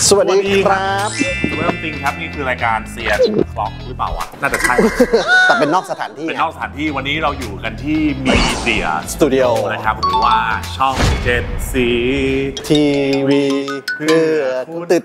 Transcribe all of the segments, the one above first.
สวัสดีครับเริ่มจริงครับนี่คือรายการเซียนคล็อกหรือเปล่าวะน่าจะใช่แต่เป็นนอกสถานที่เป็นนอกสถานที่วันนี้เราอยู่กันที่มีเดียสตูดิโอนะครับหรือว่าช่อง7สีทีวีเพื่อตื่น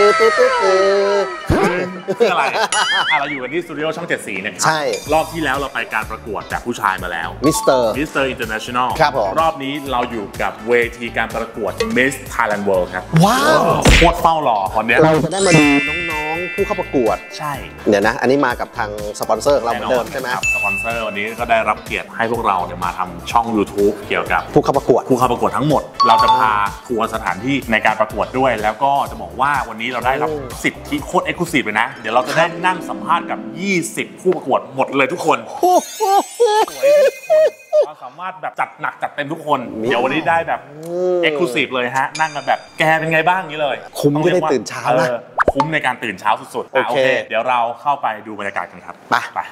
อะไรเราอยู่กันที่สตูดิโอช่อง7สีเนี่ยใช่รอบที่แล้วเราไปการประกวดจากผู้ชายมาแล้วมิสเตอร์อินเตอร์เนชั่นแนลครับผมรอบนี้เราอยู่กับเวทีการประกวด Miss Thailand World ครับว้าวโคตรเฝ้ารอคนนี้เราจะได้มาดูน้องๆผู้เข้าประกวดใช่เดี๋ยวนะอันนี้มากับทางสปอนเซอร์เราเหมือนเดิมใช่ไหมครับสปอนเซอร์วันนี้ก็ได้รับเกียรติให้พวกเราเนี่ยมาทำช่อง YouTube เกี่ยวกับผู้เข้าประกวดทั้งหมดเราจะพาทัวร์สถานที่ในการประกวดด้วยแล้วก็จะบอกว่าวันนี้เราได้รับสิทธิโคตรเอ็กซ์คลูซีฟเลยนะเดี๋ยวเราจะได้นั่งสัมภาษณ์กับ20ผู้ประกวดหมดเลยทุกคนสวยทุกคนเราสามารถแบบจัดหนักจัดเต็มทุกคนเดี๋ยววันนี้ได้แบบเอ็กซ์คลูซีฟเลยฮะนั่งกันแบบแกเป็นไงบ้างนี้เลยคุ้มก็ได้ตื่นเช้านะคุ้มในการตื่นเช้าสุดๆโอเคเดี๋ยวเราเข้าไปดูบรรยากาศกันครับไป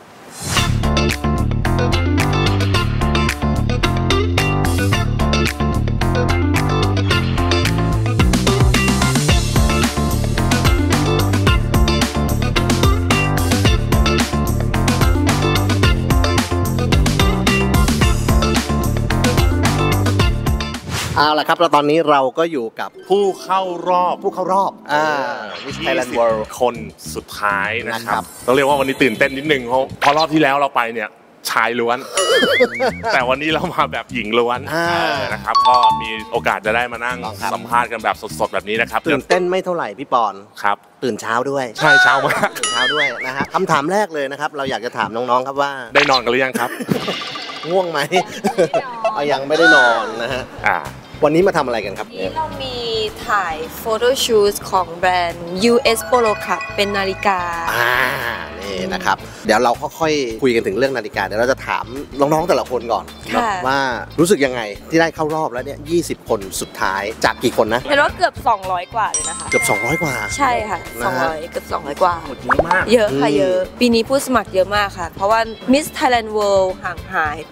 เอาล่ะครับแล้วตอนนี้เราก็อยู่กับผู้เข้ารอบ Miss Thailand World คนสุดท้ายนะครับต้องเรียกว่าวันนี้ตื่นเต้นนิดนึงเพราะรอบที่แล้วเราไปเนี่ยชายล้วนแต่วันนี้เรามาแบบหญิงล้วนนะครับก็มีโอกาสจะได้มานั่งสัมภาษณ์กันแบบสดๆแบบนี้นะครับตื่นเต้นไม่เท่าไหร่พี่ปอนครับตื่นเช้าด้วยใช่เช้ามากตื่นเช้าด้วยนะฮะคำถามแรกเลยนะครับเราอยากจะถามน้องๆครับว่าได้นอนกันหรือยังครับง่วงไหมยังไม่ได้นอนนะฮะวันนี้มาทำอะไรกันครับนี้เรามีถ่ายโฟโต้ชูตของแบรนด์ US Polo Club เป็นนาฬิกานี่นะครับเดี๋ยวเราค่อยๆคุยกันถึงเรื่องนาฬิกาเดี๋ยวเราจะถามน้องๆแต่ละคนก่อนว่ารู้สึกยังไงที่ได้เข้ารอบแล้วเนี่ย20 คนสุดท้ายจากกี่คนนะเห็นว่าเกือบ200กว่าเลยนะคะเกือบ200กว่าใช่ค่ะ200เกือบ200กว่าเยอะมากเยอะค่ะเยอะปีนี้ผู้สมัครเยอะมากค่ะเพราะว่า Miss Thailand World ห่างหายไป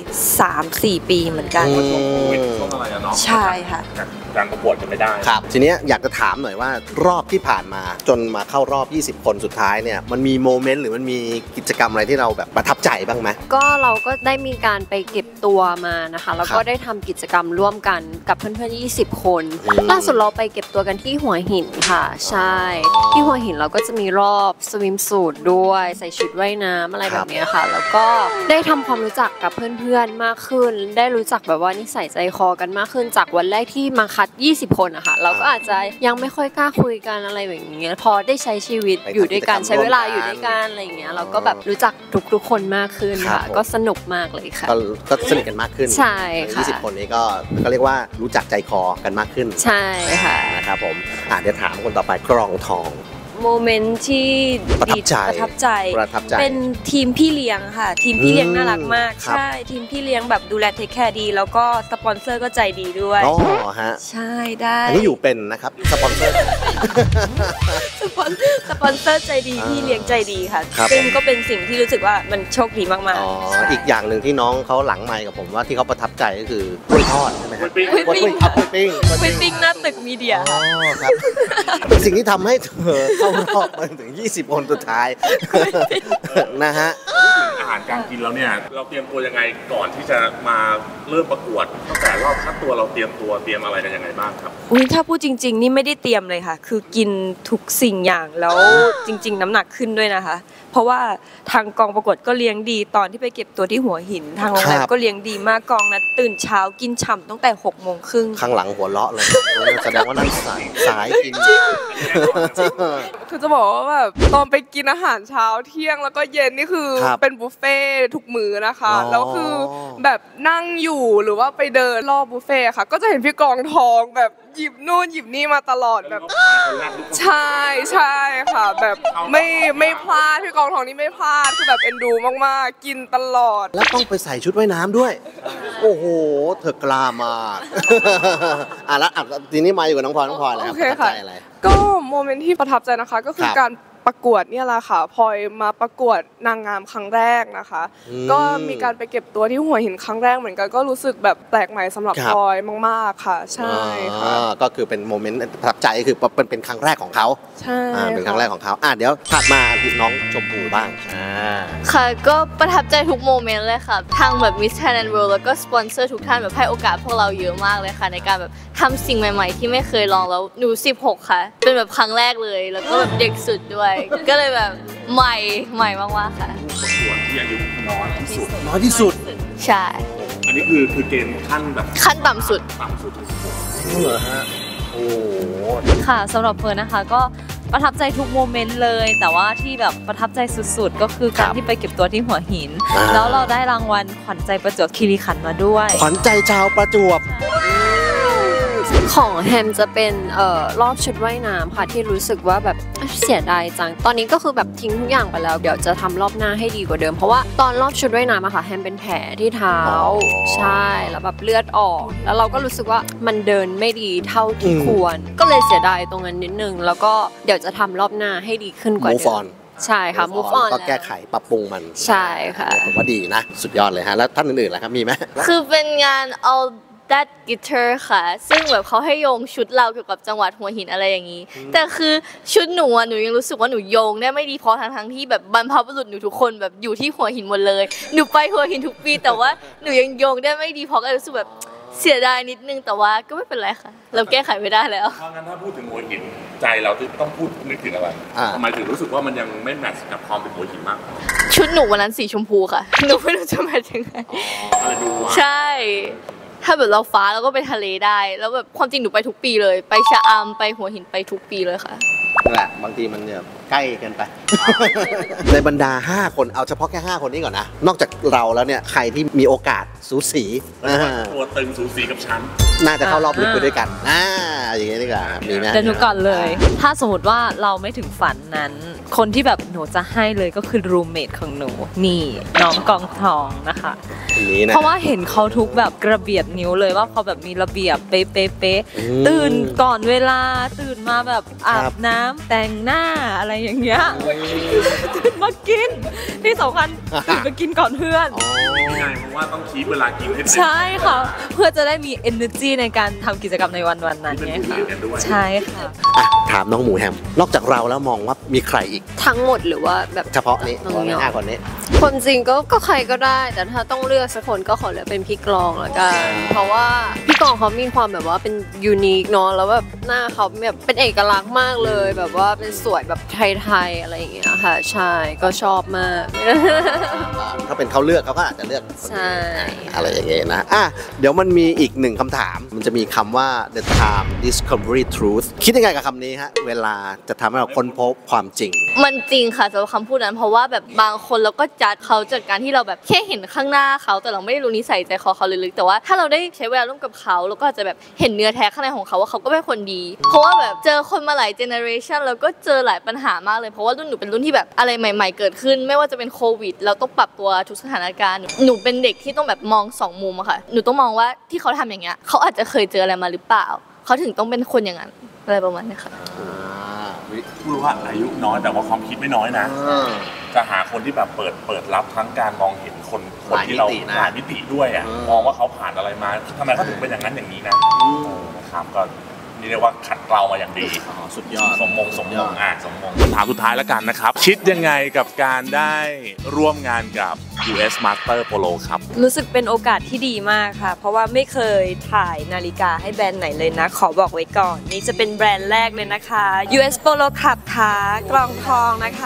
3-4 ปีเหมือนกันใช่ค่ะการประกวดจะไม่ได้ครับทีนี้อยากจะถามหน่อยว่ารอบที่ผ่านมาจนมาเข้ารอบ20 คนสุดท้ายเนี่ยมันมีโมเมนต์หรือมันมีกิจกรรมอะไรที่เราแบบประทับใจบ้างไหมก็เราก็ได้มีการไปเก็บตัวมานะคะแล้วก็ได้ทำกิจกรรมร่วมกันกับเพื่อนๆ20 คนล่าสุดเราไปเก็บตัวกันที่หัวหินค่ะใช่ที่หัวหินเราก็จะมีรอบสวิมสูทด้วยใส่ชุดว่ายน้ำอะไรแบบนี้ค่ะแล้วก็ได้ทำความรู้จักกับเพื่อนๆมากขึ้นได้รู้จักแบบว่านิสัยใจคอกันมากขึ้นจากวันแรกที่มาคัด20 คนอะค่ะเราก็อาจจะยังไม่ค่อยกล้าคุยกันอะไรแบบนี้พอได้ใช้ชีวิตอยู่ด้วยกันใช้เวลาอยู่ด้วยกันอะไรอย่างเงี้ยเราก็แบบรู้จักทุกคนมากขึ้นค่ะก็สนุกมากเลยค่ะก็สนิทกันมากขึ้นใช่ค่ะ 20 คนนี้ก็เรียกว่ารู้จักใจคอกันมากขึ้นใช่ค่ะนะครับผมเดี๋ยวถามคนต่อไปกรองทองโมเมนต์ที่ประทับใจเป็นทีมพี่เลี้ยงค่ะทีมพี่เลี้ยงน่ารักมากใช่ทีมพี่เลี้ยงแบบดูแลเทคแคร์ดีแล้วก็สปอนเซอร์ก็ใจดีด้วยอ๋อฮะใช่ได้อันนี้อยู่เป็นนะครับสปอนเซอร์ใจดีพี่เลี้ยงใจดีค่ะซึ่งก็เป็นสิ่งที่รู้สึกว่ามันโชคดีมากๆอีกอย่างหนึ่งที่น้องเขาหลังไมค์กับผมว่าที่เขาประทับใจก็คือกล้วยทอดใช่ไหมครับกล้วยปิ้งหน้าตึกมีเดียครับเป็นสิ่งที่ทำให้เธอเข้ารอบมาถึง20 คนสุดท้ายนะฮะอาหารการกินแล้วเนี่ยเราเตรียมตัวยังไงก่อนที่จะมาเริ่มประกวดตั้งแต่รอบคัดตัวเราเตรียมอะไรกันยังไงบ้างครับถ้าพูดจริงๆนี่ไม่ได้เตรียมเลยค่ะคือกินทุกสิ่งอย่างแล้วจริงๆน้ำหนักขึ้นด้วยนะคะเพราะว่าทางกองประกวดก็เลี้ยงดีตอนที่ไปเก็บตัวที่หัวหินทางโรงแรมก็เลี้ยงดีมากกองนะตื่นเช้ากินฉ่ำตั้งแต่6:30 ข้างหลังหัวเราะเลยแสดงว่านั่งสายกินคือจะบอกว่าแบบตอนไปกินอาหารเช้าเที่ยงแล้วก็เย็นนี่คือเป็นบุฟเฟ่ทุกมื้อนะคะแล้วคือแบบนั่งอยู่หรือว่าไปเดินรอบบุฟเฟ่ค่ะก็จะเห็นพี่กองทองแบบหยิบนู่นหยิบนี่มาตลอดแบบใช่ค่ะแบบไม่พลาดพี่กองทองนี่ไม่พลาดคือแบบเอ็นดูมากๆกินตลอดแล้วต้องไปใส่ชุดว่ายน้ำด้วยโอ้โหเธอกล้ามากแล้วทีนี้มาอยู่กับน้องพลอยแล้วประทับใจอะไรก็โมเมนต์ที่ประทับใจนะคะก็คือการประกวดเนี่ยแหละค่ะพลอยมาประกวดนางงามครั้งแรกนะคะก็มีการไปเก็บตัวที่หัวหินครั้งแรกเหมือนกันก็รู้สึกแบบแปลกใหม่สำหรับพลอยมากๆค่ะใช่ค่ะก็คือเป็นโมเมนต์ประทับใจคือเป็นครั้งแรกของเขาใช่เป็นครั้งแรกของเขาเดี๋ยวถัดมาน้องชมพูบ้างค่ะก็ประทับใจทุกโมเมนต์เลยค่ะทางแบบ Miss Thailand World แล้วก็สปอนเซอร์ทุกท่านแบบให้โอกาสพวกเราเยอะมากเลยค่ะในการแบบทำสิ่งใหม่ๆที่ไม่เคยลองแล้วหนู16ค่ะเป็นแบบครั้งแรกเลยแล้วก็แบบเด็กสุดด้วยก็เลยแบบใหม่มากๆค่ะประกวดที่อายุน้อยที่สุดใช่อันนี้คือเกณฑ์ขั้นต่ำสุดเหรอฮะโอ้ค่ะสำหรับเฟิร์นนะคะก็ประทับใจทุกโมเมนต์เลยแต่ว่าที่แบบประทับใจสุดๆก็คือการที่ไปเก็บตัวที่หัวหินแล้วเราได้รางวัลขวัญใจประจวบคีรีขันธ์มาด้วยขวัญใจชาวประจวบของแฮมจะเป็นรอบชุดว่ายน้ำค่ะที่รู้สึกว่าแบบเสียดายจังตอนนี้ก็คือแบบทิ้งทุกอย่างไปแล้วเดี๋ยวจะทำรอบหน้าให้ดีกว่าเดิมเพราะว่าตอนรอบชุดว่ายน้ำอะค่ะแฮมเป็นแผลที่เท้าใช่แล้วแบบเลือดออกแล้วเราก็รู้สึกว่ามันเดินไม่ดีเท่าที่ควรก็เลยเสียดายตรงนั้นนิดนึงแล้วก็เดี๋ยวจะทำรอบหน้าให้ดีขึ้นกว่าเดิมใช่ค่ะ move on ก็แก้ไขปรับปรุงมันใช่ค่ะผมว่าดีนะสุดยอดเลยฮะแล้วท่านอื่นๆล่ะครับมีไหมคือเป็นงานเอาthat guitar ค่ะซึ่งแบบเขาให้โยงชุดเราเกี่ยวกับจังหวัดหัวหินอะไรอย่างนี้แต่คือชุดหนูยังรู้สึกว่าหนูโยงได้ไม่ดีพอทั้งที่แบบบรรพบุรุษหนูทุกคนแบบอยู่ที่หัวหินหมดเลยหนูไปหัวหินทุกปีแต่ว่าหนูยังโยงได้ไม่ดีพอก็รู้สึกแบบเสียดายนิดนึงแต่ว่าก็ไม่เป็นไรค่ะเราแก้ไขไม่ได้แล้วเพราะงั้นถ้าพูดถึงหัวหินใจเราต้องพูดนึกถึงอะไรทำไมถึงรู้สึกว่ามันยังไม่แมทช์กับความเป็นหัวหินมากชุดหนูวันนั้นสีชมพูค่ะหนูไม่รู้จะแมทช์ยังไงใช่ถ้าแบบเราฟ้าแล้วก็ไปทะเลได้แล้วแบบความจริงหนูไปทุกปีเลยไปชะอำไปหัวหินไปทุกปีเลยค่ะนั่นแหละบางทีมันเนี่ยใกล้กันไป ในบรรดา5คนเอาเฉพาะแค่5คนนี้ก่อนนะนอกจากเราแล้วเนี่ยใครที่มีโอกาสสูสีตัวตึงสูสีกับฉันน่าจะเข้ารอบลึกไปด้วยกันอย่างนี้ดีกว่ามีไหมเดี๋ยวหนูก่อนเลยถ้าสมมติว่าเราไม่ถึงฝันนั้นคนที่แบบหนูจะให้เลยก็คือรูมเมทของหนูนี่น้องกองทองนะคะเพราะว่าเห็นเขาทุกแบบกระเบียดนิ้วเลยว่าเขาแบบมีระเบียบเป๊ะตื่นก่อนเวลาตื่นมาแบบอาบน้ำแต่งหน้าอะไรอย่างเงี้ยตื่นมากินที่สำคัญตื่นมากินก่อนเพื่อนใช่เพราะว่าต้องคีบเวลากินให้ใช่ค่ะเพื่อจะได้มี energy ในการทำกิจกรรมในวันนั้นไงค่ะใช่ค่ะถามน้องหมูแฮมนอกจากเราแล้วมองว่ามีใครอีกทั้งหมดหรือว่าแบบเฉพาะนี้5 คนนี้คนจริงก็ใครก็ได้แต่ถ้าต้องเลือกสักคนก็ขอเลือกเป็นพี่กลองละกันเพราะว่าพี่กลองเขามีความแบบว่าเป็นยูนิคเนาะแล้วแบบหน้าเขาแบบเป็นเอกลักษณ์มากเลยแบบว่าเป็นสวยแบบไทยๆอะไรอย่างเงี้ยค่ะใช่ก็ชอบมากถ้าเป็นเขาเลือกเขาก็อาจจะเลือกใช่อะไรอย่างเงี้ยนะเดี๋ยวมันมีอีก1คำถามมันจะมีคำว่า the time discovery truth คิดยังไงกับคำนี้ฮะเวลาจะทำให้เราค้นพบความจริงมันจริงค่ะสำหรับคำพูดนั้นเพราะว่าแบบบางคนเราก็จัดเขาจากการที่เราแบบแค่เห็นข้างหน้าเขาแต่เราไม่ได้รู้นิสัยใจคอเขาลึกๆแต่ว่าถ้าเราได้ใช้เวลาร่วมกับเขาเราก็อาจจะแบบเห็นเนื้อแท้ข้างในของเขาว่าเขาก็เป็นคนดีเพราะว่าแบบเจอคนมาหลายเจเนอเรชันแล้วก็เจอหลายปัญหามากเลยเพราะว่ารุ่นหนูเป็นรุ่นที่แบบอะไรใหม่ๆเกิดขึ้นไม่ว่าจะเป็นโควิดเราต้องปรับตัวทุกสถานการณ์หนูเป็นเด็กที่ต้องแบบมอง2 มุมอะค่ะหนูต้องมองว่าที่เขาทำอย่างเงี้ยเขาอาจจะเคยเจออะไรมาหรือเปล่าเขาถึงต้องเป็นคนอย่างนั้นอะไรประมาณนี้ค่ะพูดว่าอายุน้อยแต่ว่าความคิดไม่น้อยนะจะหาคนที่แบบเปิดรับทั้งการมองเห็นคนที่เราหลายมิติด้วยอ่ะมองว่าเขาผ่านอะไรมาทำไมเขาถึงเป็นอย่างนั้นอย่างนี้นะครับก็นี่เรียกว่าขัดเกลามาอย่างดีสุดยอดสมมงคำถามสุดท้ายแล้วกันนะครับคิดยังไงกับการได้ร่วมงานกับ US Master Polo ครับรู้สึกเป็นโอกาสที่ดีมากค่ะเพราะว่าไม่เคยถ่ายนาฬิกาให้แบรนด์ไหนเลยนะขอบอกไว้ก่อนนี่จะเป็นแบรนด์แรกเลยนะคะ US Polo Club ค่ะกลองทองนะคะ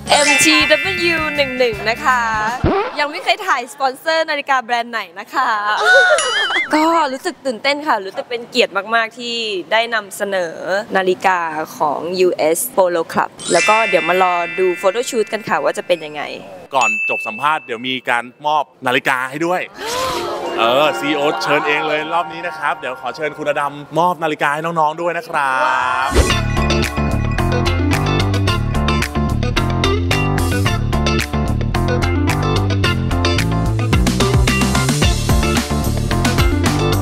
MTW 11นะคะยังไม่เคยถ่ายสปอนเซอร์นาฬิกาแบรนด์ไหนนะคะก็รู้สึกตื่นเต้นค่ะรู้สึกเป็นเกียรติมากๆที่ได้นำเสนอนาฬิกาของ US Polo Club แล้วก็เดี๋ยวมารอดูโฟโต้ชูตกันค่ะว่าจะเป็นยังไงก่อนจบสัมภาษณ์เดี๋ยวมีการมอบนาฬิกาให้ด้วยCEO เชิญเองเลยรอบนี้นะครับเดี๋ยวขอเชิญคุณอดัมมอบนาฬิกาให้น้องๆด้วยนะครับ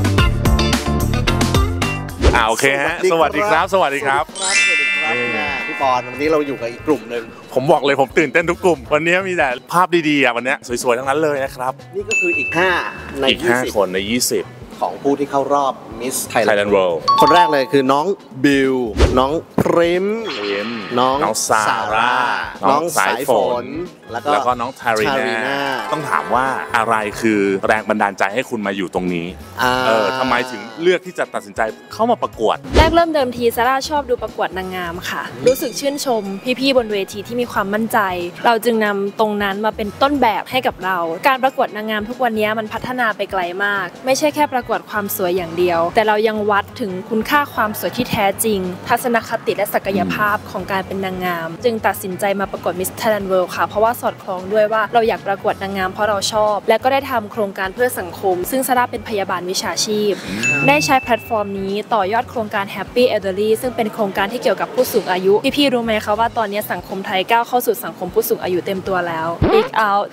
โอเคฮะสวัสดีครับปอนวันนี้เราอยู่กับอีกกลุ่มหนึ่งผมบอกเลยผมตื่นเต้นทุกกลุ่มวันนี้มีแต่ภาพดีๆวันนี้สวยๆทั้งนั้นเลยนะครับนี่ก็คืออีก5ใน 5คนใน20 ของผู้ที่เข้ารอบ Miss Thailand World คนแรกเลยคือน้องบิวน้องพริมน้องซาร่าน้องสายฝนแล้วก็น้องทาริน่าต้องถามว่าอะไรคือแรงบันดาลใจให้คุณมาอยู่ตรงนี้ทำไมถึงเลือกที่จะตัดสินใจเข้ามาประกวดแรกเริ่มเดิมทีซาร่าชอบดูประกวดนางงามค่ะรู้สึกชื่นชมพี่ๆบนเวทีที่มีความมั่นใจเราจึงนำตรงนั้นมาเป็นต้นแบบให้กับเราการประกวดนางงามทุกวันนี้มันพัฒนาไปไกลมากไม่ใช่แค่ประกวดความสวยอย่างเดียวแต่เรายังวัดถึงคุณค่าความสวยที่แท้จริงทัศนคติและศักยภาพของการเป็นนางงามจึงตัดสินใจมาประกวด Miss Thailand World ค่ะเพราะว่าสอดคล้องด้วยว่าเราอยากประกวดนางงามเพราะเราชอบและก็ได้ทำโครงการเพื่อสังคมซึ่งซาร่าเป็นพยาบาลวิชาชีพได้ใช้แพลตฟอร์มนี้ต่อยอดโครงการ Happy Elderly ซึ่งเป็นโครงการที่เกี่ยวกับผู้สูงอายุพี่ๆรู้ไหมคะว่าตอนนี้สังคมไทยก้าวเข้าสู่สังคมผู้สูงอายุเต็มตัวแล้ว Big out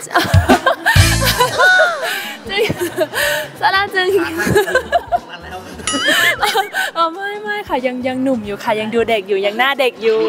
ซาร่าจึงไม่ค่ะยังหนุ่มอยู่ค่ะยังดูเด็กอยู่ยังหน้าเด็กอยู่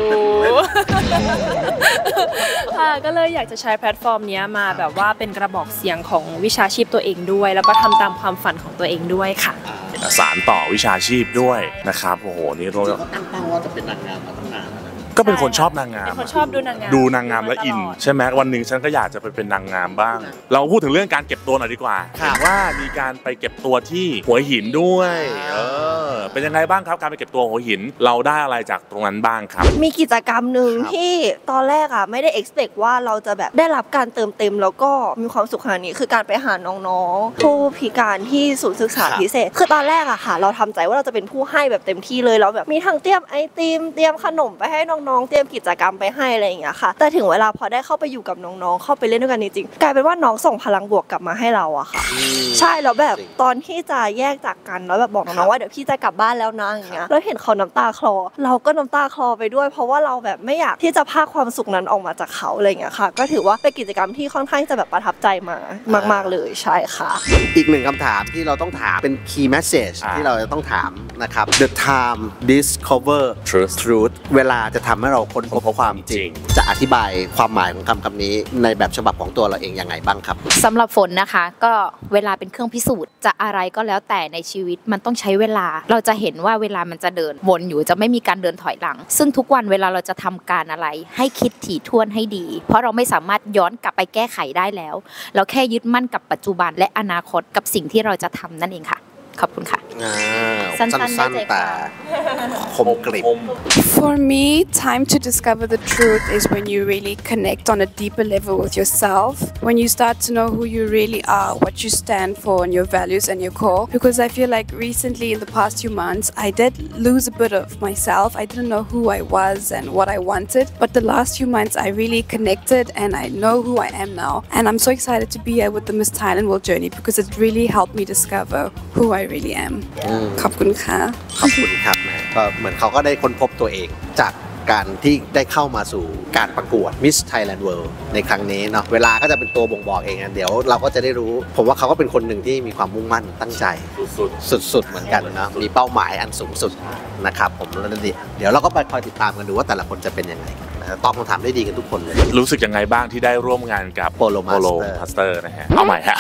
ค่ะก็เลยอยากจะใช้แพลตฟอร์มนี้มาแบบว่าเป็นกระบอกเสียงของวิชาชีพตัวเองด้วยแล้วก็ทำตามความฝันของตัวเองด้วยค่ะสานต่อวิชาชีพด้วยนะครับโอ้โหนี่เราตั้งเป้าว่าจะเป็นนางงามมาตั้งนานก็เป็นคนชอบนางงามเป็นคนชอบดูนางงามและอินใช่ไหมวันหนึ่งฉันก็อยากจะไปเป็นนางงามบ้างเราพูดถึงเรื่องการเก็บตัวหน่อยดีกว่าเห็นว่ามีการไปเก็บตัวที่หัวหินด้วยเป็นยังไงบ้างครับการไปเก็บตัวหัวหินเราได้อะไรจากตรงนั้นบ้างครับมีกิจกรรมหนึ่งที่ตอนแรกอ่ะไม่ได้ expect ว่าเราจะแบบได้รับการเติมเต็มแล้วก็มีความสุขขนาดนี้คือการไปหาน้องๆผู้พิการที่ศูนย์ศึกษาพิเศษคือตอนแรกอะค่ะเราทำใจว่าเราจะเป็นผู้ให้แบบเต็มที่เลยเราแบบมีทั้งเตรียมไอติมเตรียมขนมไปให้น้องๆเตรียมกิจกรรมไปให้อะไรอย่างเงี้ยค่ะแต่ถึงเวลาพอได้เข้าไปอยู่กับน้องๆเข้าไปเล่นด้วยกันจริงๆกลายเป็นว่าน้องส่งพลังบวกกลับมาให้เราอะค่ะใช่แล้วแบบตอนที่จะแยกจากกันแล้วแบบบอกน้องๆว่าเดี๋ยวพี่จะกลับบ้านแล้วนะอย่างเงี้ยแล้วเห็นเขาน้ำตาคลอเราก็น้ำตาคลอไปด้วยเพราะว่าเราแบบไม่อยากที่จะพากความสุขนั้นออกมาจากเขาอะไรอย่างเงี้ยค่ะก็ถือว่าเป็นกิจกรรมที่ค่อนข้างจะแบบประทับใจมากๆเลยใช่ค่ะอีกหนึ่งคำถามที่เราต้องถามเป็น key message ที่เราจะต้องถามนะครับ the time discover truth เวลาจะทำให้เราค้นพบความจริงจะอธิบายความหมายของคำนี้ในแบบฉบับของตัวเราเองยังไงบ้างครับสำหรับฝนนะคะก็เวลาเป็นเครื่องพิสูจน์จะอะไรก็แล้วแต่ในชีวิตมันต้องใช้เวลาเราจะเห็นว่าเวลามันจะเดินวนอยู่จะไม่มีการเดินถอยหลังซึ่งทุกวันเวลาเราจะทำการอะไรให้คิดถี่ถ้วนให้ดีเพราะเราไม่สามารถย้อนกลับไปแก้ไขได้แล้วเราแค่ยึดมั่นกับปัจจุบันและอนาคตกับสิ่งที่เราจะทำนั่นเองค่ะขอบคุณค่ะสั้นๆแต่คมกริบ For me, time to discover the truth is when you really connect on a deeper level with yourself. When you start to know who you really are, what you stand for, and your values and your core. Because I feel like recently, in the past few months, I did lose a bit of myself. I didn't know who I was and what I wanted. But the last few months, I really connected and I know who I am now. And I'm so excited to be here with the Miss Thailand World Journey because it really helped me discover who I really am. ขอบคุณค่ะขอบคุณครับนะก็เหมือนเขาก็ได้ค้นพบตัวเองจากการที่ได้เข้ามาสู่การประกวด Miss Thailand World ในครั้งนี้เนาะเวลาก็จะเป็นตัวบ่งบอกเองเดี๋ยวเราก็จะได้รู้ผมว่าเขาก็เป็นคนหนึ่งที่มีความมุ่งมั่นตั้งใจสุดเหมือนกันนะมีเป้าหมายอันสูงสุดนะครับผมแล้วเดี๋ยวเราก็ไปคอยติดตามกันดูว่าแต่ละคนจะเป็นยังไงตอบคำถามได้ดีกันทุกคนเลยรู้สึกยังไงบ้างที่ได้ร่วมงานกับโปโลมาสเตอร์นะฮะเอาใหม่ฮะ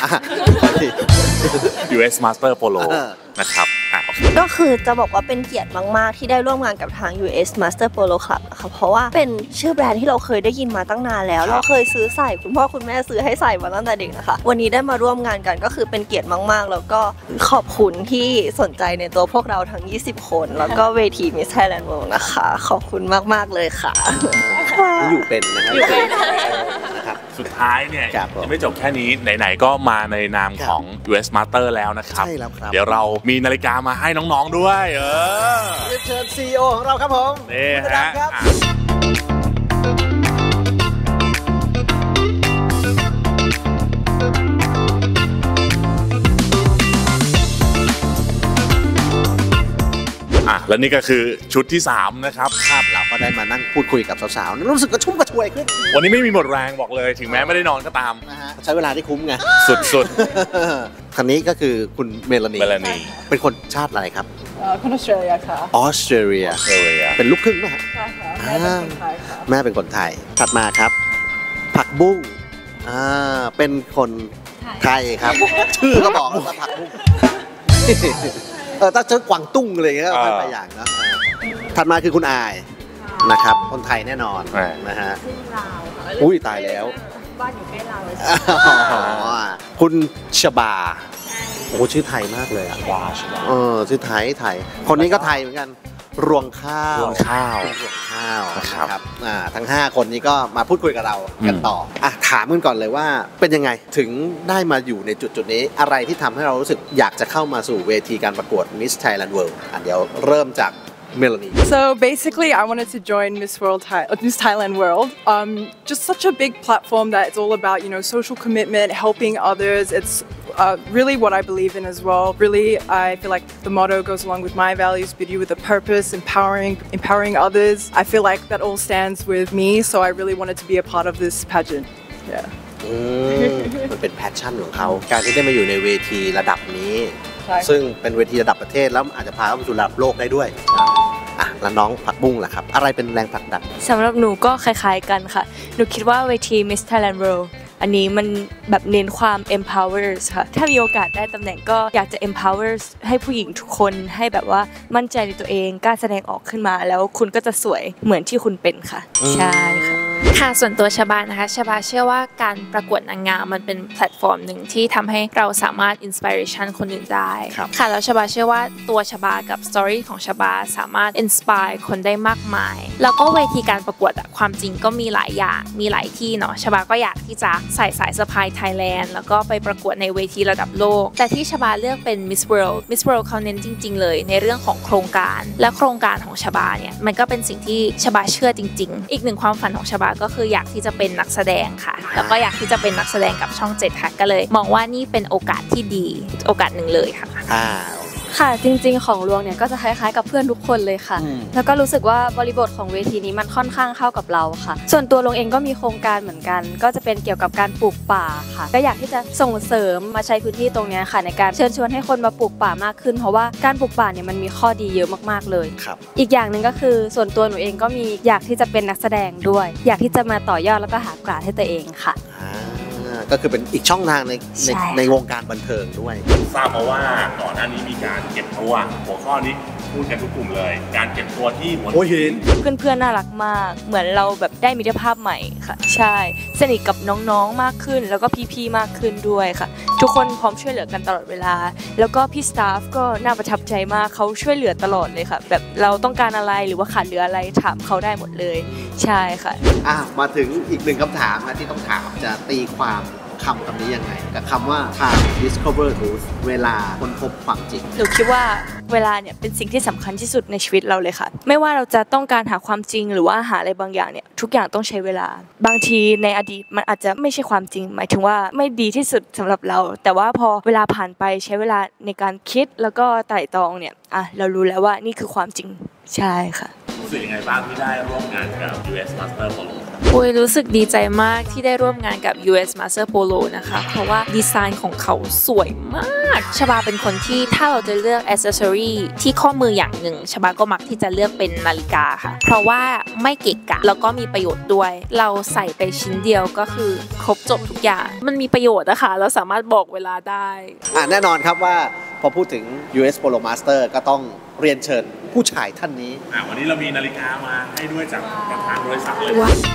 US Master Polo นะครับก็คือจะบอกว่าเป็นเกียรติมากๆที่ได้ร่วมงานกับทาง US Master Polo Club นะคะเพราะว่าเป็นชื่อแบรนด์ที่เราเคยได้ยินมาตั้งนานแล้วเราเคยซื้อใส่คุณพ่อคุณแม่ซื้อให้ใส่มาตั้งแต่เด็กนะคะวันนี้ได้มาร่วมงานกันก็คือเป็นเกียรติมากๆแล้วก็ขอบคุณที่สนใจในตัวพวกเราทั้ง20คนแล้วก็เวที Miss Thailand World นะคะขอบคุณมากๆเลยค่ะอยู่เป็นนะครับสุดท้ายเนี่ยยังไม่จบแค่นี้ไหนๆก็มาในนามของ US Master แล้วนะครับใช่แล้วครับเดี๋ยวเรามีนาฬิกามาให้น้องๆด้วยเชิญ CEO ของเราครับผมนี่ฮะและนี่ก็คือชุดที่3นะครับเราก็ได้มานั่งพูดคุยกับสาวๆรู้สึกกระชุ่มกระชวยขึ้นวันนี้ไม่มีหมดแรงบอกเลยถึงแม้ไม่ได้นอนก็ตามนะฮะใช้เวลาที่คุ้มไงสุดๆคันนี้ก็คือคุณเมลานีเป็นคนชาติอะไรครับคนออสเตรเลียค่ะออสเตรเลียเป็นลูกครึ่งไหมฮะใช่ค่ะแม่เป็นคนไทยค่ะแม่เป็นคนไทยถัดมาครับ ผักบุ้งเป็นคนไทยครับ ชื่อก็บอกว่าผักบุ้งถ้าเจอกวางตุ้งอะไรอย่างเงี้ยก็ไปอย่างนะถัดมาคือคุณอายนะครับคนไทยแน่นอนนะฮะอุ้ยตายแล้วบ้านอยู่ใกล้เราคุณชบาโอ้ชื่อไทยมากเลยอ่ะชื่อไทยคนนี้ก็ไทยเหมือนกันรวงข้าวนะครับทั้ง5คนนี้ก็มาพูดคุยกับเรากันต่อถามกันก่อนเลยว่าเป็นยังไงถึงได้มาอยู่ในจุดนี้อะไรที่ทำให้เรารู้สึกอยากจะเข้ามาสู่เวทีการประกวด Miss Thailand World เดี๋ยวเริ่มจากMelanie. So basically, I wanted to join Miss Thailand World. Just such a big platform that it's all about, social commitment, helping others. It's really what I believe in as well. Really, I feel like the motto goes along with my values, beauty with a purpose, empowering others. I feel like that all stands with me. So I really wanted to be a part of this pageant. Yeah. มันเป็นแพชชั่นของเขาการที่ได้มาอยู่ในเวทีระดับนี้ซึ่งเป็นเวทีระดับประเทศแล้วอาจจะพาเขาไปสู่ระดับโลกได้ด้วยแล้วน้องผักบุ้งล่ะครับอะไรเป็นแรงผลักดันสำหรับหนูก็คล้ายๆกันค่ะหนูคิดว่าเวที Miss Thailand World อันนี้มันแบบเน้นความ empowers ค่ะถ้ามีโอกาสได้ตำแหน่งก็อยากจะ empowers ให้ผู้หญิงทุกคนให้แบบว่ามั่นใจในตัวเองกล้าแสดงออกขึ้นมาแล้วคุณก็จะสวยเหมือนที่คุณเป็นค่ะใช่ค่ะค่ะส่วนตัวชบานะคะชบาเชื่อว่าการประกวดนางงามมันเป็นแพลตฟอร์มหนึ่งที่ทำให้เราสามารถอินสปิเรชันคนอื่นได้ค่ะแล้วชบาเชื่อว่าตัวชบากับสตอรี่ของชบาสามารถอินสปายคนได้มากมายแล้วก็เวทีการประกวดความจริงก็มีหลายอย่างมีหลายที่เนาะชบาก็อยากที่จะใส่สายสะพายไทยแลนด์แล้วก็ไปประกวดในเวทีระดับโลกแต่ที่ชบาเลือกเป็น Miss World เขาเน้นจริงๆเลยในเรื่องของโครงการและโครงการของชบาเนี่ยมันก็เป็นสิ่งที่ชบาเชื่อจริงๆอีกหนึ่งความฝันของชบาก็คืออยากที่จะเป็นนักแสดงค่ะแล้วก็อยากที่จะเป็นนักแสดงกับช่อง7ค่ะก็เลยมองว่านี่เป็นโอกาสที่ดีโอกาสหนึ่งเลยค่ะค่ะจริงๆของรวงเนี่ยก็จะคล้ายๆกับเพื่อนทุกคนเลยค่ะแล้วก็รู้สึกว่าบริบทของเวทีนี้มันค่อนข้างเข้ากับเราค่ะส่วนตัวรวงเองก็มีโครงการเหมือนกันก็จะเป็นเกี่ยวกับการปลูกป่าค่ะก็อยากที่จะส่งเสริมมาใช้พื้นที่ตรงนี้ค่ะในการเชิญชวนให้คนมาปลูกป่ามากขึ้นเพราะว่าการปลูกป่าเนี่ยมันมีข้อดีเยอะมากๆเลยอีกอย่างหนึ่งก็คือส่วนตัวหนูเองก็มีอยากที่จะเป็นนักแสดงด้วยอยากที่จะมาต่อยอดแล้วก็หาโอกาสให้ตัวเองค่ะก็คือเป็นอีกช่องทางในวงการบันเทิงด้วยทราบมาว่าก่อนหน้านี้มีการเก็บตัวหัวข้อนี้พูดกันทุกกลุ่มเลยการเก็บตัวที่หัวหินเพื่อนๆน่ารักมากเหมือนเราแบบได้มิตรภาพใหม่ค่ะใช่สนิทกับน้องๆมากขึ้นแล้วก็พี่ๆมากขึ้นด้วยค่ะทุกคนพร้อมช่วยเหลือกันตลอดเวลาแล้วก็พี่สตาฟก็น่าประทับใจมากเขาช่วยเหลือตลอดเลยค่ะแบบเราต้องการอะไรหรือว่าขาดเหลืออะไรถามเขาได้หมดเลยใช่ค่ะมาถึงอีกหนึ่งคำถามนะที่ต้องถามจะตีความคำนี้ยังไงกับคำว่า time discover truth เวลาค้นพบความจริงหนูคิดว่าเวลาเนี่ยเป็นสิ่งที่สำคัญที่สุดในชีวิตเราเลยค่ะไม่ว่าเราจะต้องการหาความจริงหรือว่าหาอะไรบางอย่างเนี่ยทุกอย่างต้องใช้เวลาบางทีในอดีตมันอาจจะไม่ใช่ความจริงหมายถึงว่าไม่ดีที่สุดสำหรับเราแต่ว่าพอเวลาผ่านไปใช้เวลาในการคิดแล้วก็ไตร่ตรองเนี่ยเรารู้แล้วว่านี่คือความจริงใช่ค่ะรู้สึกยังไงบ้างที่ได้ร่วมงานกับ US Master Polo รู้สึกดีใจมากที่ได้ร่วมงานกับ US Master Polo นะคะเพราะว่าดีไซน์ของเขาสวยมากชบาเป็นคนที่ถ้าเราจะเลือกแอ c เซสซอรี่ที่ข้อมืออย่างหนึ่งชบาก็มักที่จะเลือกเป็นนาฬิกาค่ะเพราะว่าไม่เกะกะแล้วก็มีประโยชน์ด้วยเราใส่ไปชิ้นเดียวก็คือครบจบทุกอย่างมันมีประโยชน์นะคะเราสามารถบอกเวลาได้แน่นอนครับว่าพอพูดถึง US Polo Master ก็ต้องเรียนเชิญผู้ชายท่านนี้วันนี้เรามีนาฬิกามาให้ด้วยจากทางบริษัทเลย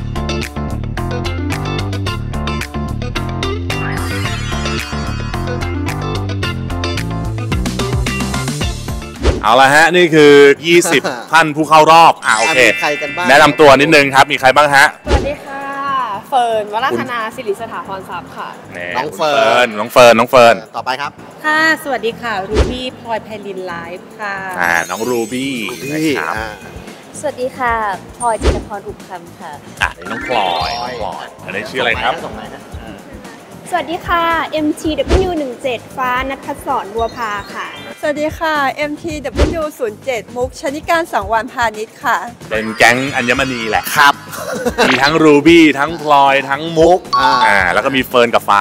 เอาละฮะนี่คือ20ท่านผู้เข้ารอบโอเคแนะนำตัวนิดนึงครับมีใครบ้างฮะสวัสดีค่ะเฟิร์นวราธนาศิริสถาพรทรัพย์ค่ะน้องเฟิร์นต่อไปครับค่ะสวัสดีค่ะรูบี้พลอยไพลินไลฟ์ค่ะน้องรูบี้นะครับสวัสดีค่ะพลอยจิตรพรอุบคำค่ะนี่น้องพลอยอันนี้ชื่ออะไรครับสวัสดีค่ะ MTW17 ฟ้าณัฐศรบัวพาค่ะสวัสดีค่ะ MTW07 มุกชนิการสังวรพาณิชย์ค่ะเป็นแก๊งอัญมณีแหละครับมีทั้งรูบี้ทั้งพลอยทั้งมุกแล้วก็มีเฟิร์นกับฟ้า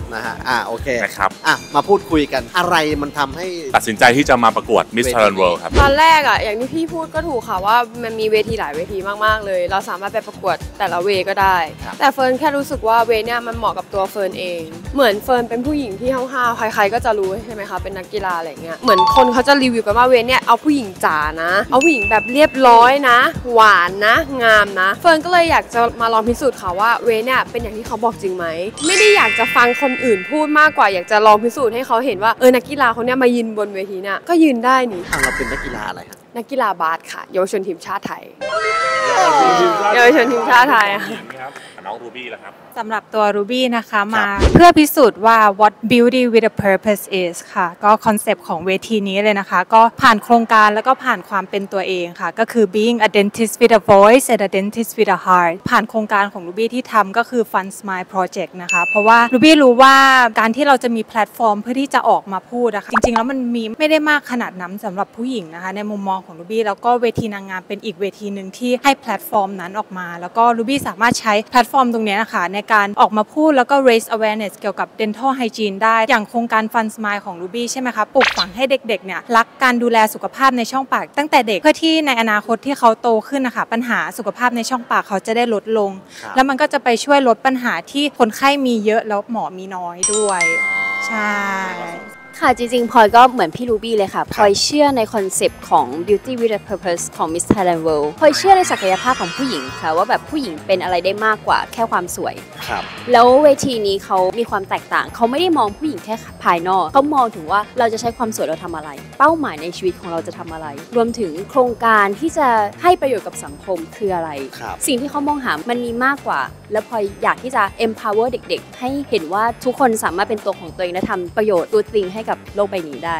นะฮะโอเคนะครับมาพูดคุยกันอะไรมันทำให้ตัดสินใจที่จะมาประกวด Miss Thailand World ครับตอนแรกอย่างที่พี่พูดก็ถูกค่ะว่ามันมีเวทีหลายเวทีมากๆเลยเราสามารถไปประกวดแต่ละเวก็ได้แต่เฟิร์นแค่รู้สึกว่าเวเนี่ยมันเหมาะกับตัวเฟิร์นเองเหมือนเฟิร์นเป็นผู้หญิงที่ห้าวๆใครๆก็จะรู้ใช่ไหมคะเป็นนักกีฬาอะไรเงี้ยเหมือนคนเขาจะรีวิวกันว่าเวเนี่ยเอาผู้หญิงจ๋านะเอาผู้หญิงแบบเรียบร้อยนะหวานนะงามนะเฟิร์นก็เลยอยากจะมาลองพิสูจน์ค่ะว่าเวเนี่ยเป็นอย่างที่เขาบอกจริงไหมไม่ได้อยากจะฟังคนอื่นพูดมากกว่าอยากจะลองพิสูจน์ให้เขาเห็นว่านักกีฬาคนนี้มายืนบนเวทีเนี่ยก็ยืนได้นี่เราเป็นนักกีฬาอะไรครับนักกีฬาบาสค่ะเยาวชนทีมชาติไทยเยาวชนทีมชาติไทยครับน้องรูบี้ล่ะครับสำหรับตัวรูบี้นะคะมาเพื่อพิสูจน์ว่า what beauty with a purpose is ค่ะก็คอนเซปต์ของเวทีนี้เลยนะคะก็ผ่านโครงการแล้วก็ผ่านความเป็นตัวเองค่ะก็คือ being a dentist with a voice and a dentist with a heart ผ่านโครงการของรูบี้ที่ทำก็คือ Fun Smile Project นะคะเพราะว่ารูบี้รู้ว่าการที่เราจะมีแพลตฟอร์มเพื่อที่จะออกมาพูดนะคะจริงๆแล้วมันมีไม่ได้มากขนาดนั้นสำหรับผู้หญิงนะคะในมุมมองของรูบี้แล้วก็เวทีนางงามเป็นอีกเวทีหนึ่งที่ให้แพลตฟอร์มนั้นออกมาแล้วก็รูบี้สามารถใช้แพลตฟอร์มตรงนี้นะคะในการออกมาพูดแล้วก็ raise awareness เกี่ยวกับ dental hygiene ได้อย่างโครงการ Fun Smile ของ Ruby ใช่ไหมคะปลูกฝังให้เด็กๆเนี่ยรักการดูแลสุขภาพในช่องปากตั้งแต่เด็กเพื่อที่ในอนาคตที่เขาโตขึ้นนะคะปัญหาสุขภาพในช่องปากเขาจะได้ลดลงแล้วมันก็จะไปช่วยลดปัญหาที่คนไข้มีเยอะแล้วหมอมีน้อยด้วยใช่ค่ะจริงๆพลอยก็เหมือนพี่รูบี้เลยค่ะพลอยเชื่อในคอนเซปต์ของ Beauty with a Purpose ของ Miss Thailand World พลอยเชื่อในศักยภาพของผู้หญิงค่ะว่าแบบผู้หญิงเป็นอะไรได้มากกว่าแค่ความสวยแล้วเวทีนี้เขามีความแตกต่างเขาไม่ได้มองผู้หญิงแค่ภายนอกเขามองถึงว่าเราจะใช้ความสวยเราทำอะไรเป้าหมายในชีวิตของเราจะทำอะไรรวมถึงโครงการที่จะให้ประโยชน์กับสังคมคืออะไรสิ่งที่เขามองหามันมีมากกว่าและพลอยอยากที่จะ empower เด็กๆให้เห็นว่าทุกคนสามารถเป็นตัวของตัวเองและทำประโยชน์ตัวจริงให้กับโลกใบนี้ได้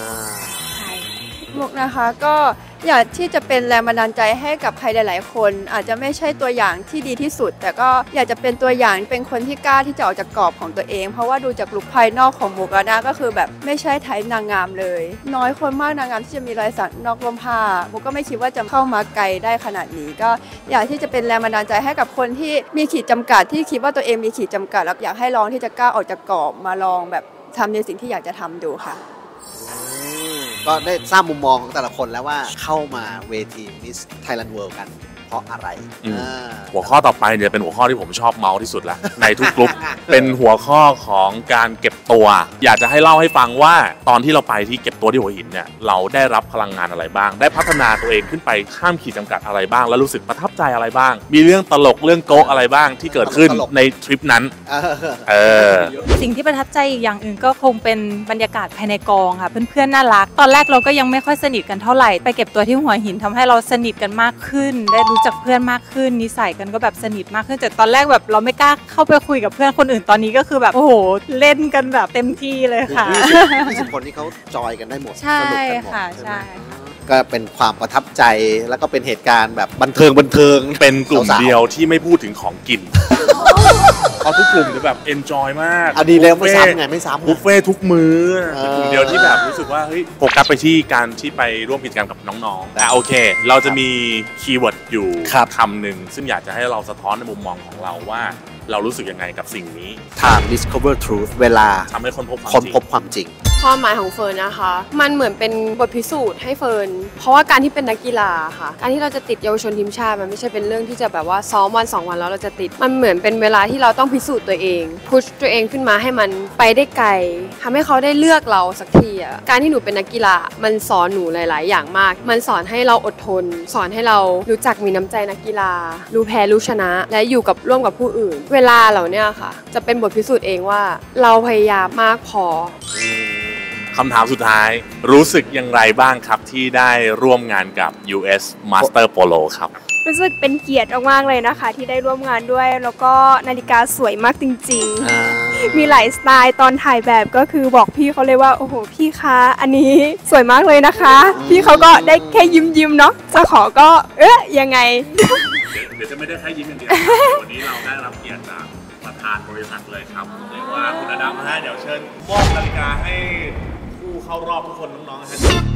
มุกนะคะก็อยากที่จะเป็นแรงบันดาลใจให้กับใครหลายๆคนอาจจะไม่ใช่ตัวอย่างที่ดีที่สุดแต่ก็อยากจะเป็นตัวอย่างเป็นคนที่กล้าที่จะออกจากกรอบของตัวเองเพราะว่าดูจากลุคภายนอกของมุกนะก็คือแบบไม่ใช่ไทป์นางงามเลยน้อยคนมากนางงามที่จะมีรอยสักนอกร่มผ้ามุกก็ไม่คิดว่าจะเข้ามาไกลได้ขนาดนี้ก็อยากที่จะเป็นแรงบันดาลใจให้กับคนที่มีขีดจำกัดที่คิดว่าตัวเองมีขีดจำกัดแล้วอยากให้ลองที่จะกล้าออกจากกรอบมาลองแบบทำในสิ่งที่อยากจะทำดูค่ะก็ได้ทราบมุมมองของแต่ละคนแล้วว่าเข้ามาเวที Miss Thailand World กันเพราะอะไรหัวข้อต่อไปเนี่ยเป็นหัวข้อที่ผมชอบเมาส์ที่สุดแล้วในทุกกลุ่ม เป็นหัวข้อของการเก็บตัวอยากจะให้เล่าให้ฟังว่าตอนที่เราไปที่เก็บตัวที่หัวหินเนี่ยเราได้รับพลังงานอะไรบ้างได้พัฒนาตัวเองขึ้นไปข้ามขีดจำกัดอะไรบ้างแล้วรู้สึกประทับใจอะไรบ้างมีเรื่องตลกเรื่องโก๊ะอะไรบ้างที่เกิดขึ้นในทริปนั้นสิ่งที่ประทับใจอีกอย่างอื่นก็คงเป็นบรรยากาศภายในกองค่ะเพื่อนๆน่ารักตอนแรกเราก็ยังไม่ค่อยสนิทกันเท่าไหร่ไปเก็บตัวที่หัวหินทำให้เราสนิทกันมากขึ้นได้รู้จักเพื่อนมากขึ้นนิสัยกันก็แบบสนิทมากขึ้นแต่ตอนแรกแบบเราไม่กล้าเข้าไปคุยกับเพื่อนคนอื่นตอนนี้ก็คือแบบโอ้โหเล่นกันแบบเต็มที่เลยค่ะ 20 คนที่เขาจอยกันได้หมดใช่ค่ะใช่ก็เป็นความประทับใจแล้วก็เป็นเหตุการณ์แบบบันเทิงเป็นกลุ่มเดียวที่ไม่พูดถึงของกินเพราะทุกกลุ่มจะแบบเอนจอยมากดีแล้วไม่ซ้ำไงไม่ซ้ำบุฟเฟ่ทุกมื้อเป็นกลุ่มเดียวที่แบบรู้สึกว่าเฮ้ยโฟกัสไปที่การที่ไปร่วมกิจกรรมกับน้องๆแต่โอเคเราจะมีคีย์เวิร์ดอยู่คำหนึ่งซึ่งอยากจะให้เราสะท้อนในมุมมองของเราว่าเรารู้สึกยังไงกับสิ่งนี้ทาง Discover Truth เวลาทำให้คนพบความจริงความหมายของเฟิร์นนะคะมันเหมือนเป็นบทพิสูจน์ให้เฟิร์นเพราะว่าการที่เป็นนักกีฬาค่ะการที่เราจะติดเยาวชนทีมชาติมันไม่ใช่เป็นเรื่องที่จะแบบว่าซ้อมวัน2 วันแล้วเราจะติดมันเหมือนเป็นเวลาที่เราต้องพิสูจน์ตัวเองพุชตัวเองขึ้นมาให้มันไปได้ไกลทำให้เขาได้เลือกเราสักทีอ่ะการที่หนูเป็นนักกีฬามันสอนหนูหลายๆอย่างมากมันสอนให้เราอดทนสอนให้เรารู้จักมีน้ำใจนักกีฬารู้แพ้รู้ชนะและอยู่กับร่วมกับผู้อื่นเวลาเหล่านี้ค่ะจะเป็นบทพิสูจน์เองว่าเราพยายามมากพอคำถามสุดท้ายรู้สึกอย่างไรบ้างครับที่ได้ร่วมงานกับ US Master Polo ครับรู้สึกเป็นเกียรติมากๆเลยนะคะที่ได้ร่วมงานด้วยแล้วก็นาฬิกาสวยมากจริงๆมีหลายสไตล์ตอนถ่ายแบบก็คือบอกพี่เขาเลยว่าโอ้โหพี่คะอันนี้สวยมากเลยนะคะพี่เขาก็ได้แค่ยิ้มเนาะจะขอก็ยังไงเดี๋ยวจะไม่ได้แค่ยิ้มอย่างเดียววันนี้เราได้รับเกียรติจากประธานบริษัทเลยครับเรียกว่าคุณอดัมฮะเดี๋ยวเชิญมอบนาฬิกาให้ผู้เข้ารอบทุกคนน้องๆนะฮะ